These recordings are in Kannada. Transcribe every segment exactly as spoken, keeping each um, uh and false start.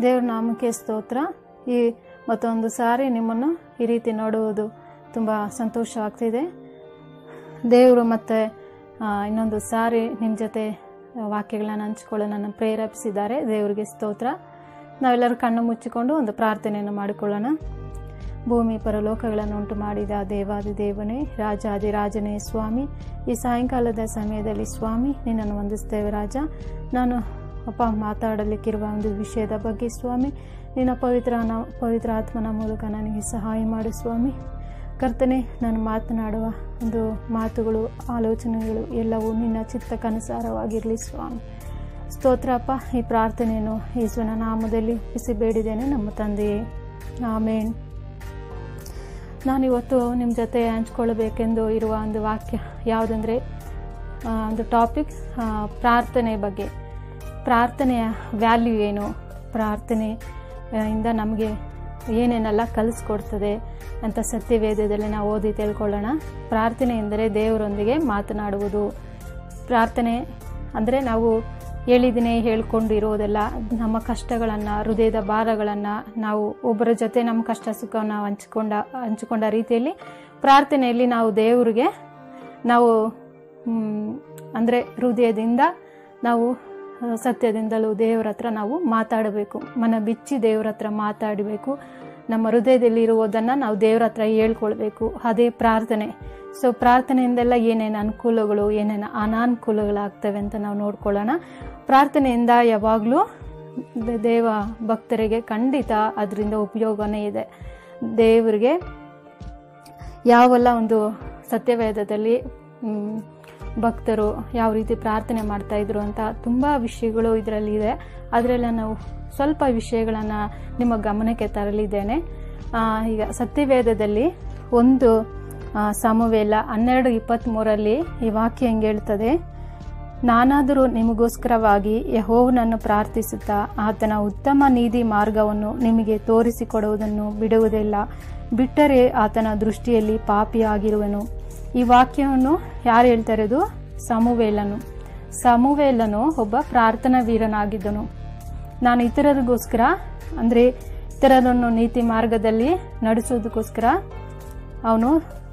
ದೇವ್ರ ನಾಮಕ್ಕೆ ಸ್ತೋತ್ರ. ಈ ಮತ್ತೊಂದು ಸಾರಿ ನಿಮ್ಮನ್ನು ಈ ರೀತಿ ನೋಡುವುದು ತುಂಬ ಸಂತೋಷ ಆಗ್ತಿದೆ. ದೇವರು ಮತ್ತೆ ಇನ್ನೊಂದು ಸಾರಿ ನಿಮ್ಮ ಜೊತೆ ವಾಕ್ಯಗಳನ್ನು ಹಂಚಿಕೊಳ್ಳಲು ನನ್ನ ಪ್ರೇರೇಪಿಸಿದ್ದಾರೆ. ದೇವರಿಗೆ ಸ್ತೋತ್ರ. ನಾವೆಲ್ಲರೂ ಕಣ್ಣು ಮುಚ್ಚಿಕೊಂಡು ಒಂದು ಪ್ರಾರ್ಥನೆಯನ್ನು ಮಾಡಿಕೊಳ್ಳೋಣ. ಭೂಮಿ ಪರಲೋಕಗಳನ್ನು ಉಂಟು ಮಾಡಿದ ದೇವಾದಿ ದೇವನೇ, ರಾಜಾದಿ ರಾಜನೇ ಸ್ವಾಮಿ, ಈ ಸಾಯಂಕಾಲದ ಸಮಯದಲ್ಲಿ ಸ್ವಾಮಿ ನಿನ್ನನ್ನು ವಂದಿಸ್ತೇವೆ ರಾಜ. ನಾನು ಅಪ್ಪ ಮಾತಾಡಲಿಕ್ಕಿರುವ ಒಂದು ವಿಷಯದ ಬಗ್ಗೆ ಸ್ವಾಮಿ ನಿನ್ನ ಪವಿತ್ರ ಪವಿತ್ರ ಆತ್ಮನ ಮೂಲಕ ನನಗೆ ಸಹಾಯ ಮಾಡು ಸ್ವಾಮಿ. ಕರ್ತನೆ, ನಾನು ಮಾತನಾಡುವ ಒಂದು ಮಾತುಗಳು, ಆಲೋಚನೆಗಳು ಎಲ್ಲವೂ ನಿನ್ನ ಚಿತ್ತಕ್ಕನುಸಾರವಾಗಿರಲಿ ಸ್ವಾಮಿ. ಸ್ತೋತ್ರಪ್ಪ. ಈ ಪ್ರಾರ್ಥನೆಯನ್ನು ಯೇಸುವಿನ ನಾಮದಲ್ಲಿ ಒಪ್ಪಿಸಿ ಬೇಡಿದ್ದೇನೆ ನಮ್ಮ ತಂದೆಯೇ, ಆಮೇನ್. ನಾನಿವತ್ತು ನಿಮ್ಮ ಜೊತೆ ಹಂಚ್ಕೊಳ್ಬೇಕೆಂದು ಇರುವ ಒಂದು ವಾಕ್ಯ ಯಾವುದಂದರೆ, ಒಂದು ಟಾಪಿಕ್ ಪ್ರಾರ್ಥನೆ ಬಗ್ಗೆ. ಪ್ರಾರ್ಥನೆಯ ವ್ಯಾಲ್ಯೂ ಏನು, ಪ್ರಾರ್ಥನೆಯಿಂದ ನಮಗೆ ಏನೇನೆಲ್ಲ ಕಲಿಸ್ಕೊಡ್ತದೆ ಅಂತ ಸತ್ಯವೇದದಲ್ಲಿ ನಾವು ಓದಿ ತಿಳ್ಕೊಳ್ಳೋಣ. ಪ್ರಾರ್ಥನೆ ಎಂದರೆ ದೇವರೊಂದಿಗೆ ಮಾತನಾಡುವುದು. ಪ್ರಾರ್ಥನೆ ಅಂದರೆ ನಾವು ಹೇಳಿದಿನೇ ಹೇಳ್ಕೊಂಡು ಇರೋದೆಲ್ಲ. ನಮ್ಮ ಕಷ್ಟಗಳನ್ನು, ಹೃದಯದ ಭಾರಗಳನ್ನು ನಾವು ಒಬ್ಬರ ಜೊತೆ ನಮ್ಮ ಕಷ್ಟ ಸುಖವನ್ನು ಹಂಚಿಕೊಂಡ ಹಂಚಿಕೊಂಡ ರೀತಿಯಲ್ಲಿ ಪ್ರಾರ್ಥನೆಯಲ್ಲಿ ನಾವು ದೇವರಿಗೆ ನಾವು ಅಂದರೆ ಹೃದಯದಿಂದ ನಾವು ಸತ್ಯದಿಂದಲೂ ದೇವರ ಹತ್ರ ನಾವು ಮಾತಾಡಬೇಕು. ಮನ ಬಿಚ್ಚಿ ದೇವರ ಹತ್ರ ಮಾತಾಡಬೇಕು. ನಮ್ಮ ಹೃದಯದಲ್ಲಿ ಇರುವುದನ್ನು ನಾವು ದೇವರ ಹತ್ರ ಹೇಳ್ಕೊಳ್ಬೇಕು. ಅದೇ ಪ್ರಾರ್ಥನೆ. ಸೊ ಪ್ರಾರ್ಥನೆಯಿಂದೆಲ್ಲ ಏನೇನು ಅನುಕೂಲಗಳು, ಏನೇನು ಅನಾನುಕೂಲಗಳಾಗ್ತವೆ ಅಂತ ನಾವು ನೋಡ್ಕೊಳ್ಳೋಣ. ಪ್ರಾರ್ಥನೆಯಿಂದ ಯಾವಾಗಲೂ ದೇವ ಭಕ್ತರಿಗೆ ಖಂಡಿತ ಅದರಿಂದ ಉಪಯೋಗನೇ ಇದೆ. ದೇವರಿಗೆ ಯಾವೆಲ್ಲ ಒಂದು ಸತ್ಯವೇದದಲ್ಲಿ ಭಕ್ತರು ಯಾವ ರೀತಿ ಪ್ರಾರ್ಥನೆ ಮಾಡ್ತಾ ಇದ್ರು ಅಂತ ತುಂಬ ವಿಷಯಗಳು ಇದರಲ್ಲಿ ಇದೆ. ಅದರೆಲ್ಲ ನಾವು ಸ್ವಲ್ಪ ವಿಷಯಗಳನ್ನು ನಿಮ್ಮ ಗಮನಕ್ಕೆ ತರಲಿದ್ದೇನೆ. ಈಗ ಸತ್ಯವೇದದಲ್ಲಿ ಒಂದು ಸಮುವೇಲ ಹನ್ನೆರಡು ಇಪ್ಪತ್ತ್ಮೂರರಲ್ಲಿ ಈ ವಾಕ್ಯ ಹೆಂಗೆ ಹೇಳ್ತದೆ, ನಾನಾದರೂ ನಿಮಗೋಸ್ಕರವಾಗಿ ಯೆಹೋವನನ್ನು ಪ್ರಾರ್ಥಿಸುತ್ತಾ ಆತನ ಉತ್ತಮ ನೀತಿ ಮಾರ್ಗವನ್ನು ನಿಮಗೆ ತೋರಿಸಿಕೊಡುವುದನ್ನು ಬಿಡುವುದಿಲ್ಲ, ಬಿಟ್ಟರೆ ಆತನ ದೃಷ್ಟಿಯಲ್ಲಿ ಪಾಪಿಯಾಗಿರುವನು. ಈ ವಾಕ್ಯವನ್ನು ಯಾರು ಹೇಳ್ತಾ ಇರೋದು? ಸಮುವೇಲನು. ಸಮುವೇಲನು ಒಬ್ಬ ಪ್ರಾರ್ಥನಾ ವೀರನಾಗಿದ್ದನು. ನಾನು ಇತರರಿಗೋಸ್ಕರ ಅಂದರೆ ಇತರರನ್ನು ನೀತಿ ಮಾರ್ಗದಲ್ಲಿ ನಡೆಸೋದಕ್ಕೋಸ್ಕರ ಅವನು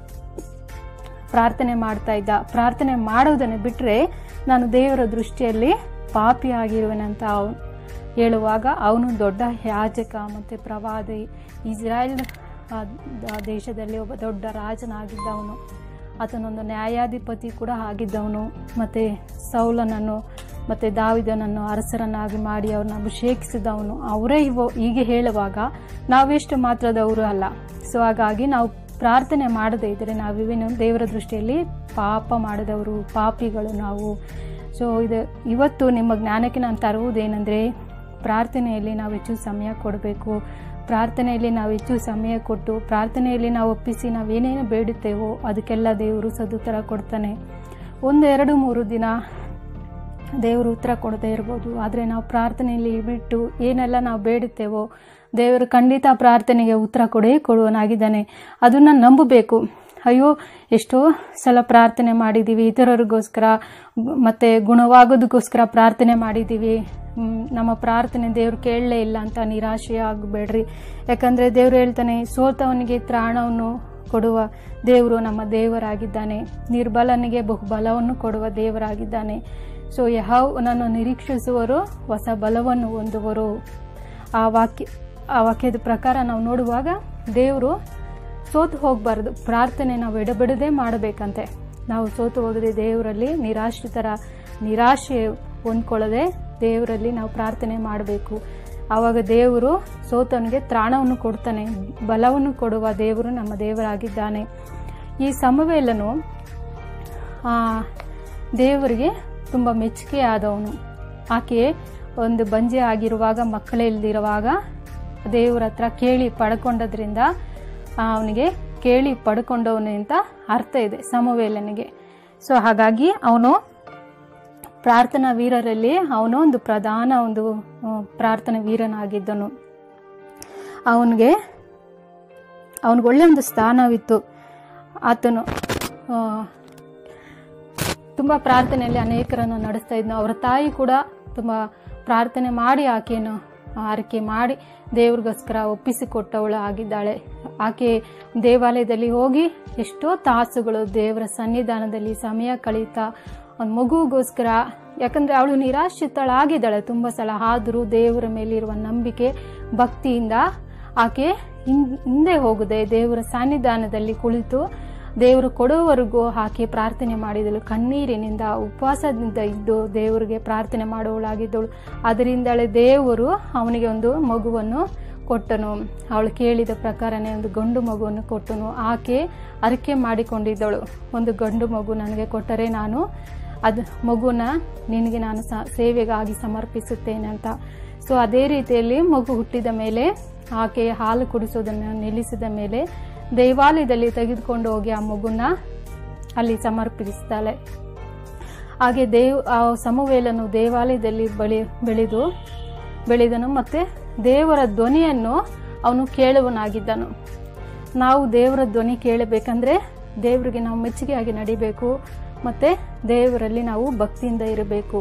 ಪ್ರಾರ್ಥನೆ ಮಾಡ್ತಾ ಇದ್ದ. ಪ್ರಾರ್ಥನೆ ಮಾಡೋದನ್ನು ಬಿಟ್ಟರೆ ನಾನು ದೇವರ ದೃಷ್ಟಿಯಲ್ಲಿ ಪಾಪಿ ಆಗಿರುವನಂತ ಅವನು ಹೇಳುವಾಗ ಅವನು ದೊಡ್ಡ ಯಾಜಕ ಮತ್ತು ಪ್ರವಾದಿ, ಇಸ್ರಾಯೇಲ್ ದೇಶದಲ್ಲಿ ಒಬ್ಬ ದೊಡ್ಡ ರಾಜನಾಗಿದ್ದವನು. ಆತನೊಂದು ನ್ಯಾಯಾಧಿಪತಿ ಕೂಡ ಆಗಿದ್ದವನು. ಮತ್ತು ಸೌಲನನ್ನು ಮತ್ತು ದಾವಿದನನ್ನು ಅರಸರನ್ನಾಗಿ ಮಾಡಿ ಅವ್ರನ್ನ ಅಭಿಷೇಕಿಸಿದವನು. ಅವರೇ ಇವು ಹೀಗೆ ಹೇಳುವಾಗ ನಾವೆಷ್ಟು ಮಾತ್ರದವರು ಅಲ್ಲ. ಸೊ ಹಾಗಾಗಿ ನಾವು ಪ್ರಾರ್ಥನೆ ಮಾಡದೇ ಇದ್ದರೆ ನಾವಿವೇನು ದೇವರ ದೃಷ್ಟಿಯಲ್ಲಿ ಪಾಪ ಮಾಡಿದವರು, ಪಾಪಿಗಳು ನಾವು. ಸೊ ಇದು ಇವತ್ತು ನಿಮ್ಮ ಜ್ಞಾನಕ್ಕೆ ನಾನು ತರುವುದೇನೆಂದರೆ, ಪ್ರಾರ್ಥನೆಯಲ್ಲಿ ನಾವು ಹೆಚ್ಚು ಸಮಯ ಕೊಡಬೇಕು. ಪ್ರಾರ್ಥನೆಯಲ್ಲಿ ನಾವು ಹೆಚ್ಚು ಸಮಯ ಕೊಟ್ಟು ಪ್ರಾರ್ಥನೆಯಲ್ಲಿ ನಾವು ಒಪ್ಪಿಸಿ ನಾವೇನೇನು ಬೇಡುತ್ತೇವೋ ಅದಕ್ಕೆಲ್ಲ ದೇವರು ಸದುತ್ತರ ಕೊಡ್ತಾನೆ. ಒಂದು ಎರಡು ಮೂರು ದಿನ ದೇವರು ಉತ್ತರ ಕೊಡದೇ ಇರ್ಬೋದು, ಆದರೆ ನಾವು ಪ್ರಾರ್ಥನೆಯಲ್ಲಿ ಬಿಟ್ಟು ಏನೆಲ್ಲ ನಾವು ಬೇಡುತ್ತೇವೋ ದೇವರು ಖಂಡಿತ ಪ್ರಾರ್ಥನೆಗೆ ಉತ್ತರ ಕೊಡೇ ಕೊಡುವನಾಗಿದ್ದಾನೆ. ಅದನ್ನು ನಂಬಬೇಕು. ಅಯ್ಯೋ ಎಷ್ಟೋ ಸಲ ಪ್ರಾರ್ಥನೆ ಮಾಡಿದ್ದೀವಿ, ಇತರರಿಗೋಸ್ಕರ ಮತ್ತು ಗುಣವಾಗೋದಕ್ಕೋಸ್ಕರ ಪ್ರಾರ್ಥನೆ ಮಾಡಿದ್ದೀವಿ, ನಮ್ಮ ಪ್ರಾರ್ಥನೆ ದೇವ್ರು ಕೇಳಲೇ ಇಲ್ಲ ಅಂತ ನಿರಾಶೆ ಆಗಬೇಡ್ರಿ. ಯಾಕಂದರೆ ದೇವರು ಹೇಳ್ತಾನೆ, ಸೋತವನಿಗೆ ತ್ರಾಣವನ್ನು ಕೊಡುವ ದೇವರು ನಮ್ಮ ದೇವರಾಗಿದ್ದಾನೆ, ನಿರ್ಬಲನಿಗೆ ಬಹುಬಲವನ್ನು ಕೊಡುವ ದೇವರಾಗಿದ್ದಾನೆ. ಸೊ ಯೆಹೋವನನ್ನು ನಿರೀಕ್ಷಿಸುವರು ಹೊಸ ಬಲವನ್ನು ಹೊಂದುವರು. ಆ ವಾಕ್ಯ ಆ ವಾಕ್ಯದ ಪ್ರಕಾರ ನಾವು ನೋಡುವಾಗ ದೇವರು ಸೋತು ಹೋಗಬಾರ್ದು. ಪ್ರಾರ್ಥನೆ ನಾವು ಎಡಬಿಡದೆ ಮಾಡಬೇಕಂತೆ. ನಾವು ಸೋತು ಹೋಗದೆ ದೇವರಲ್ಲಿ ನಿರಾಶ್ರಿತರ ನಿರಾಶೆ ಹೊಂದ್ಕೊಳ್ಳದೆ ದೇವರಲ್ಲಿ ನಾವು ಪ್ರಾರ್ಥನೆ ಮಾಡಬೇಕು. ಆವಾಗ ದೇವರು ಸೋತವನಿಗೆ ತ್ರಾಣವನ್ನು ಕೊಡ್ತಾನೆ, ಬಲವನ್ನು ಕೊಡುವ ದೇವರು ನಮ್ಮ ದೇವರಾಗಿದ್ದಾನೆ. ಈ ಸಮುವೇಲನು ದೇವರಿಗೆ ತುಂಬ ಮೆಚ್ಚುಗೆ ಆದವನು. ಆಕೆ ಒಂದು ಬಂಜೆ ಆಗಿರುವಾಗ, ಮಕ್ಕಳೇ ಇಲ್ದಿರುವಾಗ ದೇವರ ಹತ್ರ ಕೇಳಿ ಪಡ್ಕೊಂಡದ್ರಿಂದ ಅವನಿಗೆ ಕೇಳಿ ಪಡ್ಕೊಂಡವನು ಅಂತ ಅರ್ಥ ಇದೆ ಸಮುವೇಲನಿಗೆ. ಸೊ ಹಾಗಾಗಿ ಅವನು ಪ್ರಾರ್ಥನಾ ವೀರರಲ್ಲಿ ಅವನು ಒಂದು ಪ್ರಧಾನ ಒಂದು ಪ್ರಾರ್ಥನಾ ವೀರನಾಗಿದ್ದನು. ಅವನಿಗೆ ಅವನಿಗೆ ಒಳ್ಳೆ ಒಂದು ಸ್ಥಾನವಿತ್ತು. ಆತನು ತುಂಬ ಪ್ರಾರ್ಥನೆಯಲ್ಲಿ ಅನೇಕರನ್ನು ನಡೆಸ್ತಾ ಇದ್ನು. ಅವರ ತಾಯಿ ಕೂಡ ತುಂಬ ಪ್ರಾರ್ಥನೆ ಮಾಡಿ ಆಕೆಯನ್ನು ಆರೈಕೆ ಮಾಡಿ ದೇವ್ರಿಗೋಸ್ಕರ ಒಪ್ಪಿಸಿಕೊಟ್ಟವಳು ಆಗಿದ್ದಾಳೆ. ಆಕೆ ದೇವಾಲಯದಲ್ಲಿ ಹೋಗಿ ಎಷ್ಟೋ ತಾಸುಗಳು ದೇವರ ಸನ್ನಿಧಾನದಲ್ಲಿ ಸಮಯ ಕಳೀತಾ ಒಂದು ಮಗುವಿಗೋಸ್ಕರ, ಯಾಕಂದ್ರೆ ಅವಳು ನಿರಾಶ್ರಿತಳಾಗಿದ್ದಾಳೆ ತುಂಬ ಸಲ. ಆದರೂ ದೇವರ ಮೇಲಿರುವ ನಂಬಿಕೆ ಭಕ್ತಿಯಿಂದ ಆಕೆ ಹಿಂದೆ ಹೋಗದೆ ದೇವರ ಸನ್ನಿಧಾನದಲ್ಲಿ ಕುಳಿತು ದೇವರು ಕೊಡುವವರೆಗೂ ಆಕೆ ಪ್ರಾರ್ಥನೆ ಮಾಡಿದಳು. ಕಣ್ಣೀರಿನಿಂದ ಉಪವಾಸದಿಂದ ಇದ್ದು ದೇವರಿಗೆ ಪ್ರಾರ್ಥನೆ ಮಾಡುವವಳಾಗಿದ್ದಳು. ಅದರಿಂದಲೇ ದೇವರು ಅವನಿಗೆ ಒಂದು ಮಗುವನ್ನು ಕೊಟ್ಟನು. ಅವಳು ಕೇಳಿದ ಪ್ರಕಾರನೇ ಒಂದು ಗಂಡು ಮಗುವನ್ನು ಕೊಟ್ಟನು. ಆಕೆ ಅರಿಕೆ ಮಾಡಿಕೊಂಡಿದ್ದಳು, ಒಂದು ಗಂಡು ಮಗು ನನಗೆ ಕೊಟ್ಟರೆ ನಾನು ಅದು ಮಗುನ ನಿನಗೆ ನಾನು ಸೇವೆಗಾಗಿ ಸಮರ್ಪಿಸುತ್ತೇನೆ ಅಂತ. ಸೊ ಅದೇ ರೀತಿಯಲ್ಲಿ ಮಗು ಹುಟ್ಟಿದ ಮೇಲೆ ಆಕೆ ಹಾಲು ಕುಡಿಸೋದನ್ನು ನಿಲ್ಲಿಸಿದ ಮೇಲೆ ದೇವಾಲಯದಲ್ಲಿ ತೆಗೆದುಕೊಂಡು ಹೋಗಿ ಆ ಮಗುನ ಅಲ್ಲಿ ಸಮರ್ಪಿಸ್ತಾಳೆ. ಹಾಗೆ ದೇವ್ ಆ ಸಮುವೇಲನು ದೇವಾಲಯದಲ್ಲಿ ಬಳಿ ಬೆಳೆದು ಬೆಳೆದನು ಮತ್ತೆ ದೇವರ ಧ್ವನಿಯನ್ನು ಅವನು ಕೇಳುವನಾಗಿದ್ದನು. ನಾವು ದೇವರ ಧ್ವನಿ ಕೇಳಬೇಕಂದ್ರೆ ದೇವರಿಗೆ ನಾವು ಮೆಚ್ಚುಗೆಯಾಗಿ ನಡಿಬೇಕು, ಮತ್ತೆ ದೇವರಲ್ಲಿ ನಾವು ಭಕ್ತಿಯಿಂದ ಇರಬೇಕು.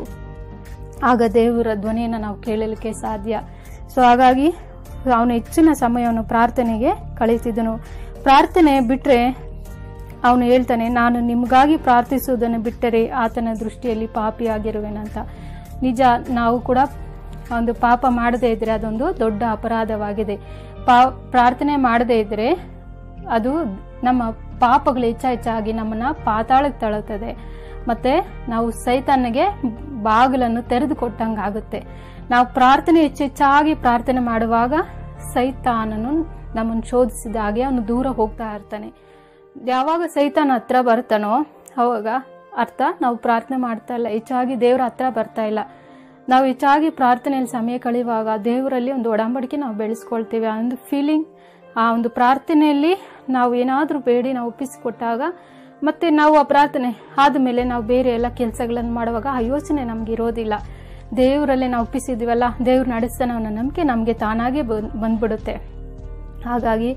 ಆಗ ದೇವರ ಧ್ವನಿಯನ್ನು ನಾವು ಕೇಳಲಿಕ್ಕೆ ಸಾಧ್ಯ. ಸೊ ಹಾಗಾಗಿ ಅವನು ಹೆಚ್ಚಿನ ಸಮಯವನ್ನು ಪ್ರಾರ್ಥನೆಗೆ ಕಳೀತಿದ್ದನು. ಪ್ರಾರ್ಥನೆ ಬಿಟ್ಟರೆ ಅವನು ಹೇಳ್ತಾನೆ, ನಾನು ನಿಮಗಾಗಿ ಪ್ರಾರ್ಥಿಸುವುದನ್ನು ಬಿಟ್ಟರೆ ಆತನ ದೃಷ್ಟಿಯಲ್ಲಿ ಪಾಪಿಯಾಗಿರುವೆನಂತ. ನಿಜ, ನಾವು ಕೂಡ ಒಂದು ಪಾಪ ಮಾಡದೇ ಇದ್ರೆ ಅದೊಂದು ದೊಡ್ಡ ಅಪರಾಧವಾಗಿದೆ. ಪಾ ಪ್ರಾರ್ಥನೆ ಮಾಡದೇ ಇದ್ರೆ ಅದು ನಮ್ಮ ಪಾಪಗಳು ಹೆಚ್ಚ ಹೆಚ್ಚಾಗಿ ನಮ್ಮನ್ನ ಪಾತಾಳಕ್ಕೆ ತಳ್ಳುತ್ತದೆ. ಮತ್ತೆ ನಾವು ಸೈತಾನಿಗೆ ಬಾಗಿಲನ್ನು ತೆರೆದು ಕೊಟ್ಟಂಗಾಗುತ್ತೆ. ನಾವು ಪ್ರಾರ್ಥನೆ ಹೆಚ್ಚೆಚ್ಚಾಗಿ ಪ್ರಾರ್ಥನೆ ಮಾಡುವಾಗ ಸೈತಾನನು ನಮ್ಮನ್ನು ಶೋಧಿಸಿದ ಹಾಗೆ ಅವನು ದೂರ ಹೋಗ್ತಾ ಇರ್ತಾನೆ. ಯಾವಾಗ ಸೈತಾನ ಹತ್ರ ಬರ್ತಾನೋ ಅವಾಗ ಅರ್ಥ ನಾವು ಪ್ರಾರ್ಥನೆ ಮಾಡ್ತಾ ಇಲ್ಲ, ಹೆಚ್ಚಾಗಿ ದೇವರ ಹತ್ರ ಬರ್ತಾ ಇಲ್ಲ. ನಾವು ಹೆಚ್ಚಾಗಿ ಪ್ರಾರ್ಥನೆಯಲ್ಲಿ ಸಮಯ ಕಳೆಯುವಾಗ ದೇವರಲ್ಲಿ ಒಂದು ಒಡಂಬಡಿಕೆ ನಾವು ಬೆಳೆಸ್ಕೊಳ್ತೇವೆ. ಆ ಒಂದು ಫೀಲಿಂಗ್, ಆ ಒಂದು ಪ್ರಾರ್ಥನೆಯಲ್ಲಿ ನಾವು ಏನಾದರೂ ಬೇಡಿ ನಾವು ಒಪ್ಪಿಸಿಕೊಟ್ಟಾಗ ಮತ್ತೆ ನಾವು ಆ ಪ್ರಾರ್ಥನೆ ಆದಮೇಲೆ ನಾವು ಬೇರೆ ಎಲ್ಲ ಕೆಲಸಗಳನ್ನು ಮಾಡುವಾಗ ಆ ಯೋಚನೆ ನಮ್ಗೆ ಇರೋದಿಲ್ಲ. ದೇವರಲ್ಲೇ ನಾವು ಒಪ್ಪಿಸಿದ್ವಲ್ಲ, ದೇವ್ರು ನಡೆಸ್ತಾನೆ ಅನ್ನೋ ನಂಬಿಕೆ ನಮಗೆ ತಾನಾಗೆ ಬಂದ್ಬಿಡುತ್ತೆ. ಹಾಗಾಗಿ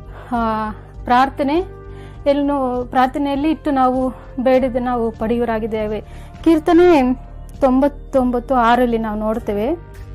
ಪ್ರಾರ್ಥನೆ ಎಲ್ಲೂ ಪ್ರಾರ್ಥನೆಯಲ್ಲಿ ಇಟ್ಟು ನಾವು ಬೇಡಿದ ನಾವು ಪಡೆಯುವರಾಗಿದ್ದೇವೆ. ಕೀರ್ತನೆ ತೊಂಬತ್ತೊಂಬತ್ತು ಆರಲ್ಲಿ ನಾವು ನೋಡ್ತೇವೆ,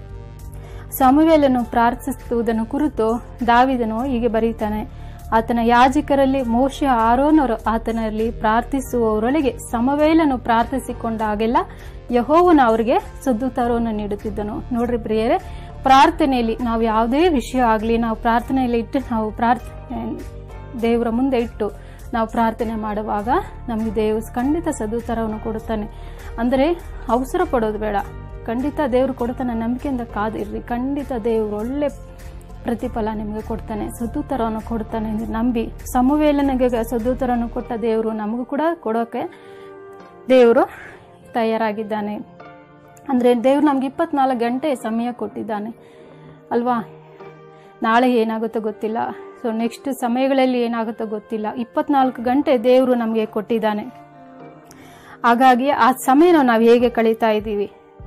ಸಮುವೇಲನು ಪ್ರಾರ್ಥಿಸುವುದನ್ನು ಕುರಿತು ದಾವೀದನು ಹೀಗೆ ಬರೀತಾನೆ, ಆತನ ಯಾಜಕರಲ್ಲಿ ಮೋಶೆ ಆರೋನರು ಆತನಲ್ಲಿ ಪ್ರಾರ್ಥಿಸುವವರೊಳಗೆ ಸಮುವೇಲನು ಪ್ರಾರ್ಥಿಸಿಕೊಂಡಾಗೆಲ್ಲ ಯೆಹೋವನು ಅವರಿಗೆ ಸದುತ್ತರವನ್ನು ನೀಡುತ್ತಿದ್ದನು. ನೋಡ್ರಿ ಪ್ರಿಯರೇ, ಪ್ರಾರ್ಥನೆಯಲ್ಲಿ ನಾವು ಯಾವುದೇ ವಿಷಯ ಆಗಲಿ ನಾವು ಪ್ರಾರ್ಥನೆಯಲ್ಲಿ ಇಟ್ಟು ನಾವು ಪ್ರಾರ್ಥನೆ ದೇವರ ಮುಂದೆ ಇಟ್ಟು ನಾವು ಪ್ರಾರ್ಥನೆ ಮಾಡುವಾಗ ನಮಗೆ ದೇವರು ಖಂಡಿತ ಸದುತ್ತರವನ್ನು ಕೊಡುತ್ತಾನೆ. ಅಂದರೆ ಅವಸರ ಪಡೋದು ಬೇಡ, ಖಂಡಿತ ದೇವರು ಕೊಡ್ತಾನೆ. ನಂಬಿಕೆಯಿಂದ ಕಾದಿರ್ರಿ, ಖಂಡಿತ ದೇವರು ಒಳ್ಳೆ ಪ್ರತಿಫಲ ನಿಮಗೆ ಕೊಡ್ತಾನೆ, ಸದುತ್ತರವನ್ನು ಕೊಡ್ತಾನೆ ಎಂದು ನಂಬಿ. ಸಮುವೇಲನಿಗೆ ಸದುತ್ತರವನ್ನು ಕೊಟ್ಟ ದೇವರು ನಮಗೂ ಕೂಡ ಕೊಡೋಕೆ ದೇವರು ತಯಾರಾಗಿದ್ದಾನೆ. ಅಂದರೆ ದೇವ್ರು ನಮ್ಗೆ ಇಪ್ಪತ್ನಾಲ್ಕು ಗಂಟೆ ಸಮಯ ಕೊಟ್ಟಿದ್ದಾನೆ ಅಲ್ವಾ. ನಾಳೆ ಏನಾಗುತ್ತೋ ಗೊತ್ತಿಲ್ಲ, ಸೊ ನೆಕ್ಸ್ಟ್ ಸಮಯಗಳಲ್ಲಿ ಏನಾಗುತ್ತೋ ಗೊತ್ತಿಲ್ಲ. ಇಪ್ಪತ್ನಾಲ್ಕು ಗಂಟೆ ದೇವರು ನಮಗೆ ಕೊಟ್ಟಿದ್ದಾನೆ. ಹಾಗಾಗಿ ಆ ಸಮಯನ ನಾವು ಹೇಗೆ ಕಳೀತಾ ಇದ್ದೀವಿ,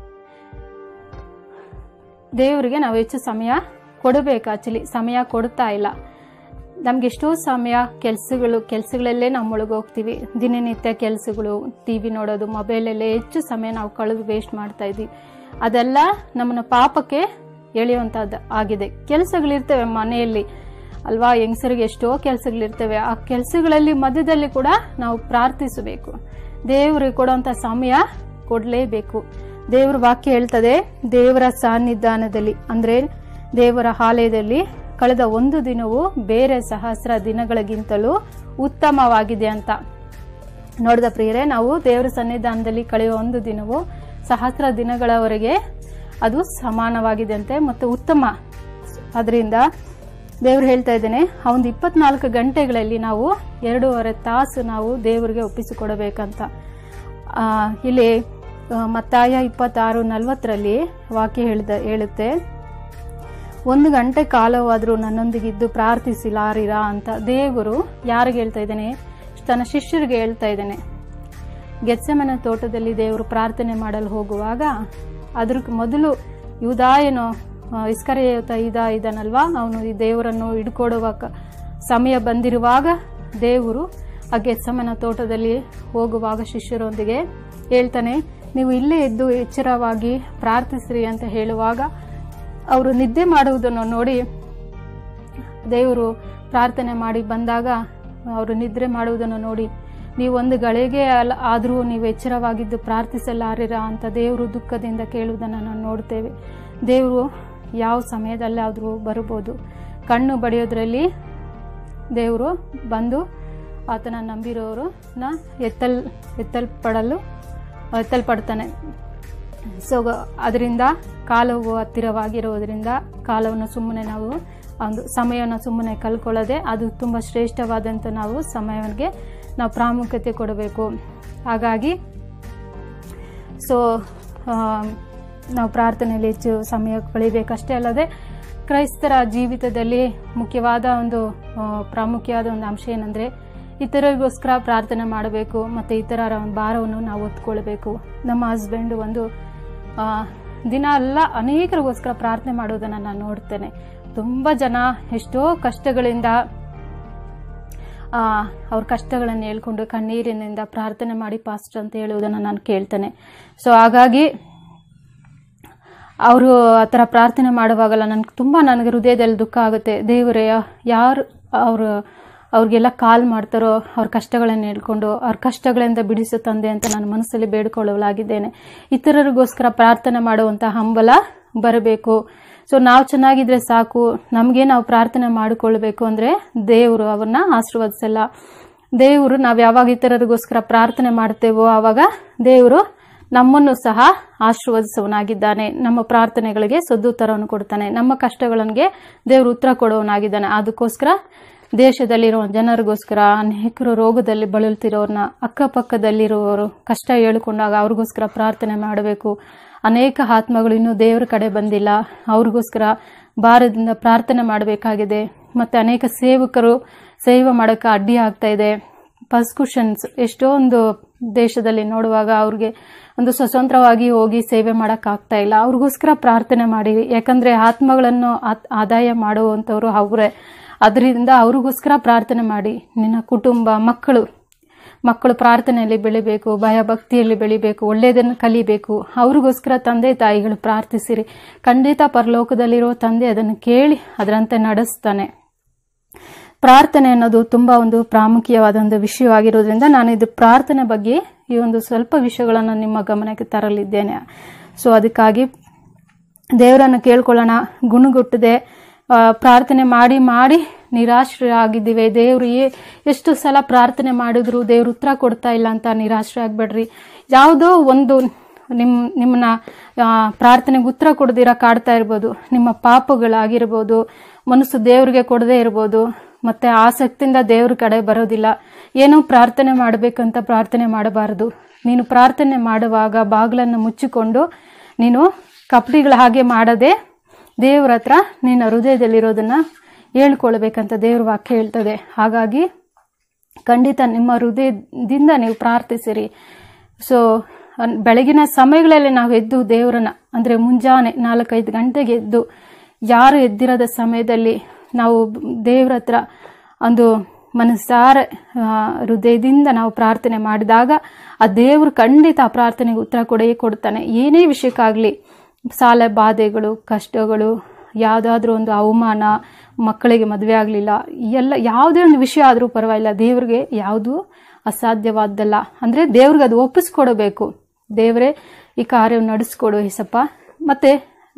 ದೇವರಿಗೆ ನಾವು ಹೆಚ್ಚು ಸಮಯ ಕೊಡಬೇಕು. ಆಕ್ಚುಲಿ ಸಮಯ ಕೊಡ್ತಾ ಇಲ್ಲ. ನಮ್ಗೆ ಎಷ್ಟೋ ಸಮಯ ಕೆಲಸಗಳು ಕೆಲಸಗಳಲ್ಲೇ ನಾವು ಮುಳುಗೋಗ್ತೀವಿ. ದಿನನಿತ್ಯ ಕೆಲಸಗಳು, ಟಿ ವಿ ನೋಡೋದು, ಮೊಬೈಲಲ್ಲೇ ಹೆಚ್ಚು ಸಮಯ ನಾವು ಕಳೆದು ವೇಸ್ಟ್ ಮಾಡ್ತಾ ಇದ್ದೀವಿ. ಅದೆಲ್ಲ ನಮ್ಮನ್ನ ಪಾಪಕ್ಕೆ ಎಳೆಯುವಂಥದ್ದು ಆಗಿದೆ. ಕೆಲಸಗಳಿರ್ತವೆ ಮನೆಯಲ್ಲಿ ಅಲ್ವಾ, ಹೆಂಗಸರಿಗೆ ಎಷ್ಟೋ ಕೆಲಸಗಳಿರ್ತವೆ. ಆ ಕೆಲಸಗಳಲ್ಲಿ ಮಧ್ಯದಲ್ಲಿ ಕೂಡ ನಾವು ಪ್ರಾರ್ಥಿಸಬೇಕು. ದೇವರಿಗೆ ಕೊಡುವಂಥ ಸಮಯ ಕೊಡಲೇಬೇಕು. ದೇವರ ವಾಕ್ಯ ಹೇಳ್ತದೆ, ದೇವರ ಸಾನ್ನಿಧಾನದಲ್ಲಿ ಅಂದ್ರೆ ದೇವರ ಆಲಯದಲ್ಲಿ ಕಳೆದ ಒಂದು ದಿನವು ಬೇರೆ ಸಹಸ್ರ ದಿನಗಳಿಗಿಂತಲೂ ಉತ್ತಮವಾಗಿದೆ ಅಂತ. ನೋಡಿದ ಪ್ರಿಯರೇ, ನಾವು ದೇವರ ಸನ್ನಿಧಾನದಲ್ಲಿ ಕಳೆಯುವ ಒಂದು ದಿನವು ಸಹಸ್ರ ದಿನಗಳವರೆಗೆ ಅದು ಸಮಾನವಾಗಿದೆ ಅಂತೆ ಮತ್ತು ಉತ್ತಮ. ಅದರಿಂದ ದೇವ್ರು ಹೇಳ್ತಾ ಇದ್ದೇನೆ, ಆ ಒಂದು ಇಪ್ಪತ್ನಾಲ್ಕು ಗಂಟೆಗಳಲ್ಲಿ ನಾವು ಎರಡೂವರೆ ತಾಸು ನಾವು ದೇವರಿಗೆ ಒಪ್ಪಿಸಿಕೊಡಬೇಕಂತ. ಇಲ್ಲಿ ಮತ್ತಾಯ ಇಪ್ಪತ್ತಾರು ನಲ್ವತ್ತರಲ್ಲಿ ವಾಕ್ಯ ಹೇಳಿದ ಹೇಳುತ್ತೆ, ಒಂದು ಗಂಟೆ ಕಾಲವಾದರೂ ನನ್ನೊಂದಿಗಿದ್ದು ಪ್ರಾರ್ಥಿಸಿಲಾರಿರಾ ಅಂತ ದೇವರು ಯಾರಿಗೆ ಹೇಳ್ತಾ ಇದ್ದಾನೆ? ತನ್ನ ಶಿಷ್ಯರಿಗೆ ಹೇಳ್ತಾ ಇದ್ದಾನೆ. ಗೆತ್ಸೆಮನೆ ತೋಟದಲ್ಲಿ ದೇವರು ಪ್ರಾರ್ಥನೆ ಮಾಡಲು ಹೋಗುವಾಗ ಅದ್ರ ಮೊದಲು ಯೂದಾಯನು ಇಸ್ಕರಿಯೋತ ಇದ ಇದನಲ್ವಾ, ಅವನು ಈ ದೇವರನ್ನು ಹಿಡ್ಕೊಡುವ ಸಮಯ ಬಂದಿರುವಾಗ ದೇವರು ಆ ಗೆತ್ಸೆಮನೆ ತೋಟದಲ್ಲಿ ಹೋಗುವಾಗ ಶಿಷ್ಯರೊಂದಿಗೆ ಹೇಳ್ತಾನೆ, ನೀವು ಇಲ್ಲೇ ಎದ್ದು ಎಚ್ಚರವಾಗಿ ಪ್ರಾರ್ಥಿಸ್ರಿ ಅಂತ ಹೇಳುವಾಗ ಅವರು ನಿದ್ದೆ ಮಾಡುವುದನ್ನು ನೋಡಿ ದೇವರು ಪ್ರಾರ್ಥನೆ ಮಾಡಿ ಬಂದಾಗ ಅವರು ನಿದ್ರೆ ಮಾಡುವುದನ್ನು ನೋಡಿ ನೀವು ಒಂದು ಗಳಿಗೆ ಅಲ್ಲ ಆದರೂ ನೀವು ಎಚ್ಚರವಾಗಿದ್ದು ಪ್ರಾರ್ಥಿಸಲಾರಿರಾ ಅಂತ ದೇವರು ದುಃಖದಿಂದ ಕೇಳುವುದನ್ನು ನಾವು ನೋಡ್ತೇವೆ. ದೇವರು ಯಾವ ಸಮಯದಲ್ಲಾದರೂ ಬರ್ಬೋದು. ಕಣ್ಣು ಬಡಿಯೋದ್ರಲ್ಲಿ ದೇವರು ಬಂದು ಆತನ ನಂಬಿರೋರನ್ನ ಎತ್ತಲ್ ಎತ್ತಲ್ಪಡಲು ಎತ್ತಲ್ಪಡ್ತಾನೆ. ಸೊ ಅದರಿಂದ ಕಾಲವು ಹತ್ತಿರವಾಗಿರೋದ್ರಿಂದ ಕಾಲವನ್ನು ಸುಮ್ಮನೆ ನಾವು ಒಂದು ಸಮಯವನ್ನು ಸುಮ್ಮನೆ ಕಲ್ಕೊಳ್ಳದೆ ಅದು ತುಂಬ ಶ್ರೇಷ್ಠವಾದಂಥ ನಾವು ಸಮಯಕ್ಕೆ ನಾವು ಪ್ರಾಮುಖ್ಯತೆ ಕೊಡಬೇಕು. ಹಾಗಾಗಿ ಸೊ ನಾವು ಪ್ರಾರ್ಥನೆಯಲ್ಲಿ ಹೆಚ್ಚು ಸಮಯ ಕಳಿಬೇಕಷ್ಟೇ ಅಲ್ಲದೆ ಕ್ರೈಸ್ತರ ಜೀವಿತದಲ್ಲಿ ಮುಖ್ಯವಾದ ಒಂದು ಪ್ರಾಮುಖ್ಯವಾದ ಒಂದು ಅಂಶ ಏನಂದರೆ ಇತರರಿಗೋಸ್ಕರ ಪ್ರಾರ್ಥನೆ ಮಾಡಬೇಕು ಮತ್ತು ಇತರರ ಭಾರವನ್ನು ನಾವು ಹೊತ್ಕೊಳ್ಬೇಕು. ನಮ್ಮ ಹಸ್ಬೆಂಡು ಒಂದು ದಿನ ಎಲ್ಲ ಅನೇಕರಿಗೋಸ್ಕರ ಪ್ರಾರ್ಥನೆ ಮಾಡೋದನ್ನು ನಾನು ನೋಡ್ತೇನೆ. ತುಂಬ ಜನ ಎಷ್ಟೋ ಕಷ್ಟಗಳಿಂದ ಅವ್ರ ಕಷ್ಟಗಳನ್ನು ಹೇಳ್ಕೊಂಡು ಕಣ್ಣೀರಿನಿಂದ ಪ್ರಾರ್ಥನೆ ಮಾಡಿ ಪಾಸ್ಟರ್ ಅಂತ ಹೇಳುವುದನ್ನು ನಾನು ಕೇಳ್ತೇನೆ. ಸೊ ಹಾಗಾಗಿ ಅವರು ಆ ಥರ ಪ್ರಾರ್ಥನೆ ಮಾಡುವಾಗಲ್ಲ ನನಗೆ ತುಂಬ ನನಗೆ ಹೃದಯದಲ್ಲಿ ದುಃಖ ಆಗುತ್ತೆ. ದೇವರೇ ಯಾರು ಅವರು ಅವ್ರಿಗೆಲ್ಲ ಕಾಲ್ ಮಾಡ್ತಾರೋ ಅವ್ರ ಕಷ್ಟಗಳನ್ನು ಹೇಳ್ಕೊಂಡು ಅವ್ರ ಕಷ್ಟಗಳಿಂದ ಬಿಡಿಸು ತಂದೆ ಅಂತ ನಾನು ಮನಸ್ಸಲ್ಲಿ ಬೇಡ್ಕೊಳ್ಳಲಾಗಿದ್ದೇನೆ. ಇತರರಿಗೋಸ್ಕರ ಪ್ರಾರ್ಥನೆ ಮಾಡುವಂಥ ಹಂಬಲ ಬರಬೇಕು. ಸೊ ನಾವು ಚೆನ್ನಾಗಿದ್ರೆ ಸಾಕು, ನಮಗೆ ನಾವು ಪ್ರಾರ್ಥನೆ ಮಾಡಿಕೊಳ್ಬೇಕು ಅಂದರೆ ದೇವರು ಅವ್ರನ್ನ ಆಶೀರ್ವದಿಸಲ್ಲ. ದೇವರು ನಾವು ಯಾವಾಗ ಇತರರಿಗೋಸ್ಕರ ಪ್ರಾರ್ಥನೆ ಮಾಡ್ತೇವೋ ಆವಾಗ ದೇವರು ನಮ್ಮನ್ನು ಸಹ ಆಶೀರ್ವದಿಸುವನಾಗಿದ್ದಾನೆ. ನಮ್ಮ ಪ್ರಾರ್ಥನೆಗಳಿಗೆ ಸದುತ್ತರವನ್ನು ಕೊಡ್ತಾನೆ. ನಮ್ಮ ಕಷ್ಟಗಳಿಗೆ ದೇವರು ಉತ್ತರ ಕೊಡುವನಾಗಿದ್ದಾನೆ. ಅದಕ್ಕೋಸ್ಕರ ದೇಶದಲ್ಲಿರೋ ಜನರಿಗೋಸ್ಕರ ಅನೇಕರು ರೋಗದಲ್ಲಿ ಬಳಲ್ತಿರೋರನ್ನ ಅಕ್ಕಪಕ್ಕದಲ್ಲಿರುವವರು ಕಷ್ಟ ಹೇಳಿಕೊಂಡಾಗ ಅವ್ರಿಗೋಸ್ಕರ ಪ್ರಾರ್ಥನೆ ಮಾಡಬೇಕು. ಅನೇಕ ಆತ್ಮಗಳು ಇನ್ನೂ ದೇವರ ಕಡೆ ಬಂದಿಲ್ಲ, ಅವ್ರಿಗೋಸ್ಕರ ಭಾರದಿಂದ ಪ್ರಾರ್ಥನೆ ಮಾಡಬೇಕಾಗಿದೆ. ಮತ್ತು ಅನೇಕ ಸೇವಕರು ಸೇವೆ ಮಾಡೋಕ್ಕೆ ಅಡ್ಡಿ ಆಗ್ತಾ ಇದೆ. ಪರ್ಸಿಕ್ಯೂಷನ್ಸ್ ಎಷ್ಟೊಂದು ದೇಶದಲ್ಲಿ ನೋಡುವಾಗ ಅವ್ರಿಗೆ ಒಂದು ಸ್ವತಂತ್ರವಾಗಿ ಹೋಗಿ ಸೇವೆ ಮಾಡೋಕ್ಕಾಗ್ತಾ ಇಲ್ಲ. ಅವ್ರಿಗೋಸ್ಕರ ಪ್ರಾರ್ಥನೆ ಮಾಡಿ, ಯಾಕಂದರೆ ಆತ್ಮಗಳನ್ನು ಆದಾಯ ಮಾಡುವಂಥವ್ರು ಅವರೇ. ಅದರಿಂದ ಅವ್ರಿಗೋಸ್ಕರ ಪ್ರಾರ್ಥನೆ ಮಾಡಿ. ನಿನ್ನ ಕುಟುಂಬ ಮಕ್ಕಳು ಮಕ್ಕಳು ಪ್ರಾರ್ಥನೆಯಲ್ಲಿ ಬೆಳಿಬೇಕು, ಭಯ ಭಕ್ತಿಯಲ್ಲಿ ಬೆಳಿಬೇಕು, ಒಳ್ಳೆಯದನ್ನು ಕಲಿಬೇಕು. ಅವ್ರಿಗೋಸ್ಕರ ತಂದೆ ತಾಯಿಗಳು ಪ್ರಾರ್ಥಿಸಿರಿ. ಖಂಡಿತ ಪರಲೋಕದಲ್ಲಿರೋ ತಂದೆ ಅದನ್ನು ಕೇಳಿ ಅದರಂತೆ ನಡೆಸ್ತಾನೆ. ಪ್ರಾರ್ಥನೆ ಅನ್ನೋದು ತುಂಬ ಒಂದು ಪ್ರಾಮುಖ್ಯವಾದ ಒಂದು ವಿಷಯವಾಗಿರೋದ್ರಿಂದ ನಾನು ಇದು ಪ್ರಾರ್ಥನೆ ಬಗ್ಗೆ ಈ ಒಂದು ಸ್ವಲ್ಪ ವಿಷಯಗಳನ್ನು ನಿಮ್ಮ ಗಮನಕ್ಕೆ ತರಲಿದ್ದೇನೆ. ಸೊ ಅದಕ್ಕಾಗಿ ದೇವರನ್ನು ಕೇಳ್ಕೊಳ್ಳೋಣ. ಗುಣಗುಟ್ಟದೆ ಪ್ರಾರ್ಥನೆ ಮಾಡಿ ಮಾಡಿ ನಿರಾಶ್ರಯ ಆಗಿದ್ದೀವಿ. ದೇವರು ಎಷ್ಟು ಸಲ ಪ್ರಾರ್ಥನೆ ಮಾಡಿದ್ರು ದೇವ್ರು ಉತ್ತರ ಕೊಡ್ತಾ ಇಲ್ಲ ಅಂತ ನಿರಾಶ್ರಯ ಆಗಬೇಡ್ರಿ. ಯಾವುದೋ ಒಂದು ನಿಮ್ಮ ನಿಮ್ಮನ್ನ ಪ್ರಾರ್ಥನೆಗೆ ಉತ್ತರ ಕೊಡದಿರ ಕಾಡ್ತಾ ಇರ್ಬೋದು. ನಿಮ್ಮ ಪಾಪಗಳಾಗಿರ್ಬೋದು, ಮನಸ್ಸು ದೇವ್ರಿಗೆ ಕೊಡದೇ ಇರ್ಬೋದು, ಮತ್ತೆ ಆಸಕ್ತಿಯಿಂದ ದೇವ್ರ ಕಡೆ ಬರೋದಿಲ್ಲ. ಏನೋ ಪ್ರಾರ್ಥನೆ ಮಾಡಬೇಕಂತ ಪ್ರಾರ್ಥನೆ ಮಾಡಬಾರದು. ನೀನು ಪ್ರಾರ್ಥನೆ ಮಾಡುವಾಗ ಬಾಗಿಲನ್ನು ಮುಚ್ಚಿಕೊಂಡು ನೀನು ಕಪಟಿಗಳ ಹಾಗೆ ಮಾಡದೆ ದೇವ್ರ ಹತ್ರ ನಿನ್ನ ಹೃದಯದಲ್ಲಿರೋದನ್ನ ಹೇಳ್ಕೊಳ್ಬೇಕಂತ ದೇವ್ರ ವಾಕ್ಯ ಹೇಳ್ತದೆ. ಹಾಗಾಗಿ ಖಂಡಿತ ನಿಮ್ಮ ಹೃದಯದಿಂದ ನೀವು ಪ್ರಾರ್ಥಿಸಿರಿ. ಸೊ ಬೆಳಗಿನ ಸಮಯಗಳಲ್ಲಿ ನಾವು ಎದ್ದು ದೇವರನ್ನ ಅಂದರೆ ಮುಂಜಾನೆ ನಾಲ್ಕೈದು ಗಂಟೆಗೆ ಎದ್ದು ಯಾರು ಎದ್ದಿರೋದ ಸಮಯದಲ್ಲಿ ನಾವು ದೇವ್ರ ಹತ್ರ ಒಂದು ಮನಸ್ಸಾರ ಹೃದಯದಿಂದ ನಾವು ಪ್ರಾರ್ಥನೆ ಮಾಡಿದಾಗ ಆ ದೇವರು ಖಂಡಿತ ಆ ಪ್ರಾರ್ಥನೆಗೆ ಉತ್ತರ ಕೊಡೇ ಕೊಡ್ತಾನೆ. ಏನೇ ವಿಷಯಕ್ಕಾಗಲಿ, ಸಾಲ ಬಾಧೆಗಳು, ಕಷ್ಟಗಳು, ಯಾವುದಾದ್ರೂ ಒಂದು ಅವಮಾನ, ಮಕ್ಕಳಿಗೆ ಮದುವೆ ಆಗಲಿಲ್ಲ, ಎಲ್ಲ ಯಾವುದೇ ಒಂದು ವಿಷಯ ಆದರೂ ಪರವಾಗಿಲ್ಲ, ದೇವ್ರಿಗೆ ಯಾವುದೂ ಅಸಾಧ್ಯವಾದ್ದಲ್ಲ. ಅಂದರೆ ದೇವ್ರಿಗೆ ಅದು ಒಪ್ಪಿಸ್ಕೊಡಬೇಕು. ದೇವರೇ ಈ ಕಾರ್ಯವನ್ನು ನಡೆಸ್ಕೊಡು ಏಸಪ್ಪ. ಮತ್ತು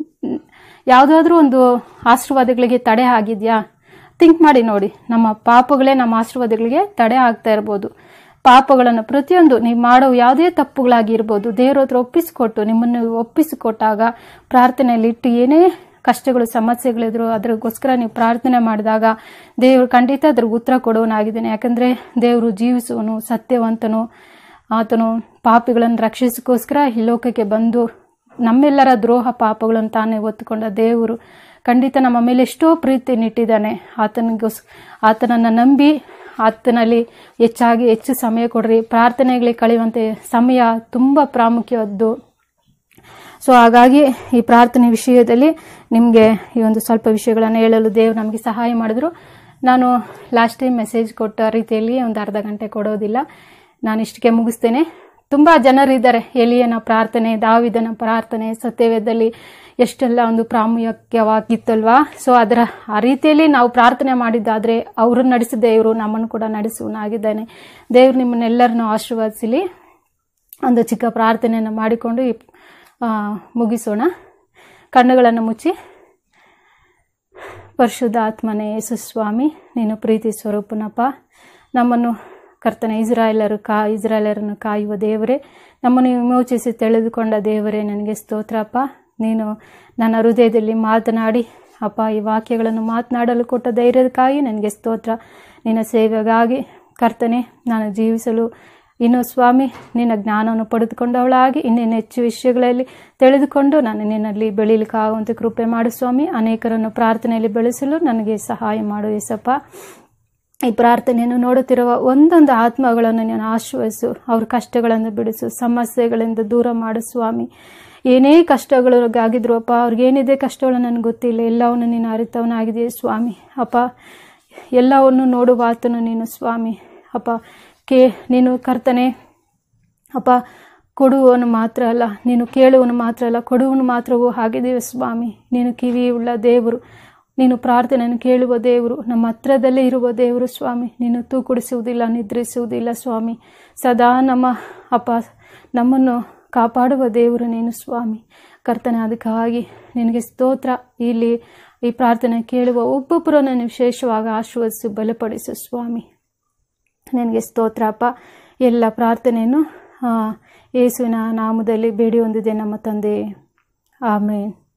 ಯಾವುದಾದ್ರೂ ಒಂದು ಆಶೀರ್ವಾದಗಳಿಗೆ ತಡೆ ಆಗಿದೆಯಾ ಥಿಂಕ್ ಮಾಡಿ ನೋಡಿ. ನಮ್ಮ ಪಾಪಗಳೇ ನಮ್ಮ ಆಶೀರ್ವಾದಗಳಿಗೆ ತಡೆ ಆಗ್ತಾ ಇರ್ಬೋದು. ಪಾಪಗಳನ್ನು ಪ್ರತಿಯೊಂದು ನೀವು ಮಾಡೋ ಯಾವುದೇ ತಪ್ಪುಗಳಾಗಿರ್ಬೋದು ದೇವ್ರ ಹತ್ರ ಒಪ್ಪಿಸಿಕೊಟ್ಟು ನಿಮ್ಮನ್ನು ಒಪ್ಪಿಸಿಕೊಟ್ಟಾಗ ಪ್ರಾರ್ಥನೆಯಲ್ಲಿ ಇಟ್ಟು ಏನೇ ಕಷ್ಟಗಳು ಸಮಸ್ಯೆಗಳಿದ್ರು ಅದಕ್ಕೋಸ್ಕರ ನೀವು ಪ್ರಾರ್ಥನೆ ಮಾಡಿದಾಗ ದೇವರು ಖಂಡಿತ ಅದ್ರಿಗೆ ಉತ್ತರ ಕೊಡೋನಾಗಿದ್ದಾನೆ. ಯಾಕಂದರೆ ದೇವರು ಜೀವಿಸುವನು, ಸತ್ಯವಂತನು, ಆತನು ಪಾಪಿಗಳನ್ನು ರಕ್ಷಿಸೋಕ್ಕೋಸ್ಕರ ಈ ಲೋಕಕ್ಕೆ ಬಂದು ನಮ್ಮೆಲ್ಲರ ದ್ರೋಹ ಪಾಪಗಳನ್ನು ತಾನೇ ಒತ್ತುಕೊಂಡ ದೇವರು ಖಂಡಿತ ನಮ್ಮ ಮೇಲೆ ಎಷ್ಟೋ ಪ್ರೀತಿ ನಿಟ್ಟಿದ್ದಾನೆ. ಆತನಿಗೋಸ್ ಆತನನ್ನು ನಂಬಿ ಆತನಲ್ಲಿ ಹೆಚ್ಚಾಗಿ ಹೆಚ್ಚು ಸಮಯ ಕೊಡ್ರಿ. ಪ್ರಾರ್ಥನೆಗಳಿಗೆ ಕಳೆಯುವಂತೆ ಸಮಯ ತುಂಬ ಪ್ರಾಮುಖ್ಯವಾದ್ದು. ಸೊ ಹಾಗಾಗಿ ಈ ಪ್ರಾರ್ಥನೆ ವಿಷಯದಲ್ಲಿ ನಿಮಗೆ ಈ ಒಂದು ಸ್ವಲ್ಪ ವಿಷಯಗಳನ್ನು ಹೇಳಲು ದೇವರು ನಮಗೆ ಸಹಾಯ ಮಾಡಿದ್ರು. ನಾನು ಲಾಸ್ಟ್ ಟೈಮ್ ಮೆಸೇಜ್ ಕೊಟ್ಟ ರೀತಿಯಲ್ಲಿ ಒಂದು ಅರ್ಧ ಗಂಟೆ ಕೊಡೋದಿಲ್ಲ, ನಾನು ಇಷ್ಟಕ್ಕೆ ಮುಗಿಸ್ತೇನೆ. ತುಂಬ ಜನರಿದ್ದಾರೆ, ಎಲಿಯನ ಪ್ರಾರ್ಥನೆ, ದಾವಿದನ ಪ್ರಾರ್ಥನೆ, ಸತ್ಯವೇದದಲ್ಲಿ ಎಷ್ಟೆಲ್ಲ ಒಂದು ಪ್ರಾಮುಖ್ಯವಾಗಿತ್ತಲ್ವಾ. ಸೊ ಅದರ ಆ ರೀತಿಯಲ್ಲಿ ನಾವು ಪ್ರಾರ್ಥನೆ ಮಾಡಿದ್ದಾದರೆ ಅವರು ನಡೆಸಿದ ದೇವರು ನಮ್ಮನ್ನು ಕೂಡ ನಡೆಸುವನಾಗಿದ್ದಾನೆ. ದೇವರು ನಿಮ್ಮನ್ನೆಲ್ಲರನ್ನು ಆಶೀರ್ವದಿಸಲಿ. ಒಂದು ಚಿಕ್ಕ ಪ್ರಾರ್ಥನೆಯನ್ನು ಮಾಡಿಕೊಂಡು ಮುಗಿಸೋಣ. ಕಣ್ಣುಗಳನ್ನು ಮುಚ್ಚಿ. ಪರಿಶುದ್ಧ ಆತ್ಮನೇ ಯೇಸು ಸ್ವಾಮಿ, ನೀನು ಪ್ರೀತಿ ಸ್ವರೂಪನಪ್ಪ. ನಮ್ಮನ್ನು ಕರ್ತನ ಇಸ್ರಾಯೇಲರು ಕಾ ಇಸ್ರಾಯೇಲರನ್ನು ಕಾಯುವ ದೇವರೇ, ನಮ್ಮನ್ನು ವಿಮೋಚಿಸಿ ತಿಳಿದುಕೊಂಡ ದೇವರೇ, ನನಗೆ ಸ್ತೋತ್ರಪ್ಪ. ನೀನು ನನ್ನ ಹೃದಯದಲ್ಲಿ ಮಾತನಾಡಿ ಅಪ್ಪ ಈ ವಾಕ್ಯಗಳನ್ನು ಮಾತನಾಡಲು ಕೊಟ್ಟ ಧೈರ್ಯಕ್ಕಾಗಿ ನನಗೆ ಸ್ತೋತ್ರ. ನಿನ್ನ ಸೇವೆಗಾಗಿ ಕರ್ತನೆ ನಾನು ಜೀವಿಸಲು ಇನ್ನು ಸ್ವಾಮಿ ನಿನ್ನ ಜ್ಞಾನವನ್ನು ಪಡೆದುಕೊಂಡವಳಾಗಿ ಇನ್ನೇನು ಹೆಚ್ಚು ವಿಷಯಗಳಲ್ಲಿ ತಿಳಿದುಕೊಂಡು ನಾನು ನಿನ್ನಲ್ಲಿ ಬೆಳೀಲಿಕ್ಕಾಗುವಂತೆ ಕೃಪೆ ಮಾಡು ಸ್ವಾಮಿ. ಅನೇಕರನ್ನು ಪ್ರಾರ್ಥನೆಯಲ್ಲಿ ಬೆಳೆಸಲು ನನಗೆ ಸಹಾಯ ಮಾಡು ಯೇಸಪ್ಪ. ಈ ಪ್ರಾರ್ಥನೆಯನ್ನು ನೋಡುತ್ತಿರುವ ಒಂದೊಂದು ಆತ್ಮಗಳನ್ನು ನಾನು ಆಶ್ರಯಿಸು, ಅವ್ರ ಕಷ್ಟಗಳನ್ನು ಬಿಡಿಸು, ಸಮಸ್ಯೆಗಳಿಂದ ದೂರ ಮಾಡು ಸ್ವಾಮಿ. ಏನೇ ಕಷ್ಟಗಳಿಗಾಗಿದ್ರು ಅಪ್ಪ, ಅವ್ರಿಗೇನಿದೆ ಕಷ್ಟಗಳು ನನಗೆ ಗೊತ್ತಿಲ್ಲ, ಎಲ್ಲವನ್ನು ನೀನು ಅರಿತವನಾಗಿದೆಯೇ ಸ್ವಾಮಿ. ಅಪ್ಪ ಎಲ್ಲವನ್ನು ನೋಡುವ ಆತನು ನೀನು ಸ್ವಾಮಿ. ಅಪ್ಪ ಕೇ ನೀನು ಕರ್ತನೆ ಅಪ್ಪ ಕೊಡುವವನು ಮಾತ್ರ ಅಲ್ಲ, ನೀನು ಕೇಳುವನು ಮಾತ್ರ ಅಲ್ಲ, ಕೊಡುವನು ಮಾತ್ರವೂ ಆಗಿದೆಯೋ ಸ್ವಾಮಿ. ನೀನು ಕಿವಿಯುಳ್ಳ ದೇವರು, ನೀನು ಪ್ರಾರ್ಥನೆಯನ್ನು ಕೇಳುವ ದೇವರು, ನಮ್ಮ ಹತ್ರದಲ್ಲೇ ಇರುವ ದೇವರು ಸ್ವಾಮಿ. ನೀನು ತೂಕುಡಿಸುವುದಿಲ್ಲ, ನಿದ್ರಿಸುವುದಿಲ್ಲ ಸ್ವಾಮಿ. ಸದಾ ನಮ್ಮ ಅಪ್ಪ ನಮ್ಮನ್ನು ಕಾಪಾಡುವ ದೇವರು ನೀನು ಸ್ವಾಮಿ. ಕರ್ತನೆ ಅದಕ್ಕಾಗಿ ನಿನಗೆ ಸ್ತೋತ್ರ. ಇಲ್ಲಿ ಈ ಪ್ರಾರ್ಥನೆ ಕೇಳುವ ಒಬ್ಬೊಬ್ಬರನ್ನು ವಿಶೇಷವಾಗಿ ಆಶೀರ್ವದಿಸು, ಬಲಪಡಿಸು ಸ್ವಾಮಿ. ನಿನಗೆ ಸ್ತೋತ್ರ ಅಪ್ಪ. ಎಲ್ಲ ಪ್ರಾರ್ಥನೆಯನ್ನು ಯೇಸುವಿನ ನಾಮದಲ್ಲಿ ಬೇಡಿ ಹೊಂದಿದೆ ನಮ್ಮ ತಂದೆ. ಆಮೇನ್.